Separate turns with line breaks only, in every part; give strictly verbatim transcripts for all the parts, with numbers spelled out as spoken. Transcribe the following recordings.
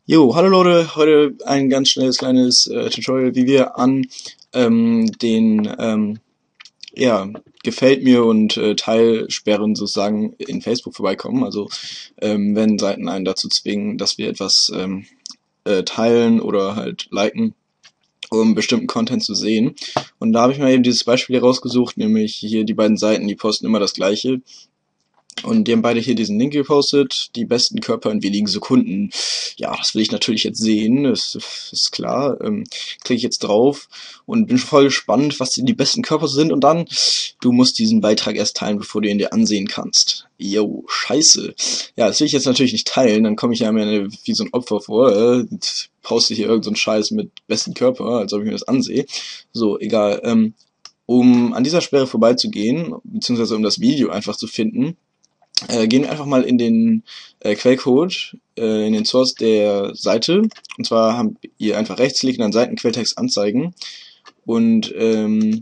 Jo, hallo Leute, heute ein ganz schnelles kleines äh, Tutorial, wie wir an ähm, den ähm, ja, gefällt mir und äh, Teilsperren sozusagen in Facebook vorbeikommen. Also ähm, wenn Seiten einen dazu zwingen, dass wir etwas ähm, äh, teilen oder halt liken, um bestimmten Content zu sehen. Und da habe ich mir eben dieses Beispiel hier rausgesucht, nämlich hier die beiden Seiten, die posten immer das Gleiche. Und die haben beide hier diesen Link gepostet, die besten Körper in wenigen Sekunden. Ja, das will ich natürlich jetzt sehen, das ist klar. Ähm, klicke ich jetzt drauf und bin voll gespannt, was die besten Körper sind. Und dann, du musst diesen Beitrag erst teilen, bevor du ihn dir ansehen kannst. Yo, scheiße. Ja, das will ich jetzt natürlich nicht teilen, dann komme ich ja mir wie so ein Opfer vor. Äh, poste hier irgend so einen Scheiß mit besten Körper, als ob ich mir das ansehe. So, egal. Ähm, um an dieser Sperre vorbeizugehen, beziehungsweise um das Video einfach zu finden, äh, gehen wir einfach mal in den äh, Quellcode, äh, in den Source der Seite. Und zwar habt ihr einfach rechtsklicken, dann Seitenquelltext anzeigen. Und ähm,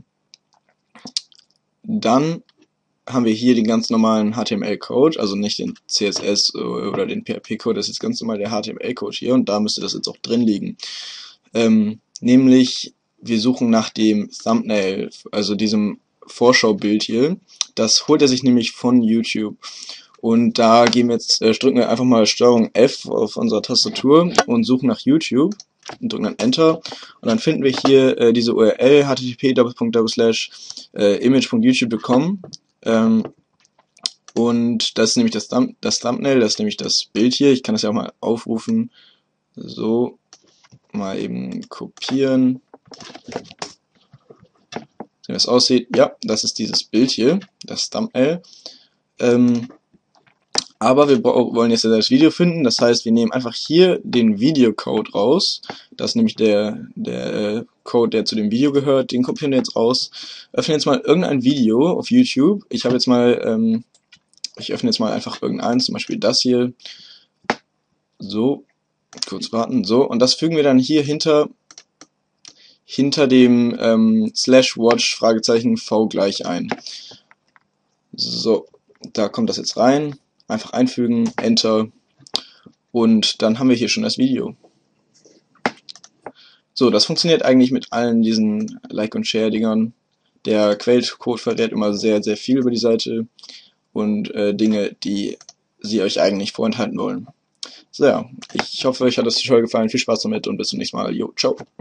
dann haben wir hier den ganz normalen H T M L-Code, also nicht den C S S oder den P H P-Code, das ist jetzt ganz normal der H T M L-Code hier und da müsste das jetzt auch drin liegen. Ähm, nämlich, wir suchen nach dem Thumbnail, also diesem Vorschaubild hier. Das holt er sich nämlich von YouTube. Und da gehen wir jetzt, äh, drücken wir einfach mal Steuerung F auf unserer Tastatur und suchen nach YouTube und drücken dann Enter. Und dann finden wir hier äh, diese U R L h t t p äh, image punkt youtube punkt com. Ähm, und das ist nämlich das, Thumb das Thumbnail, das ist nämlich das Bild hier. Ich kann das ja auch mal aufrufen. So, mal eben kopieren. Wie das aussieht, ja, das ist dieses Bild hier, das Thumbnail. Ähm, aber wir wollen jetzt das Video finden, das heißt, wir nehmen einfach hier den Videocode raus. Das ist nämlich der, der Code, der zu dem Video gehört, den kopieren wir jetzt raus. Öffnen jetzt mal irgendein Video auf YouTube. Ich habe jetzt mal, ähm, ich öffne jetzt mal einfach irgendeins, zum Beispiel das hier. So, kurz warten, so, und das fügen wir dann hier hinter hinter dem ähm, slash watch Fragezeichen v gleich ein. So, da kommt das jetzt rein. Einfach einfügen, Enter und dann haben wir hier schon das Video. So, das funktioniert eigentlich mit allen diesen Like- und Share-Dingern. Der Quellcode verrät immer sehr, sehr viel über die Seite und äh, Dinge, die sie euch eigentlich vorenthalten wollen. So, ja, ich hoffe, euch hat das Tutorial gefallen. Viel Spaß damit und bis zum nächsten Mal. Jo, ciao.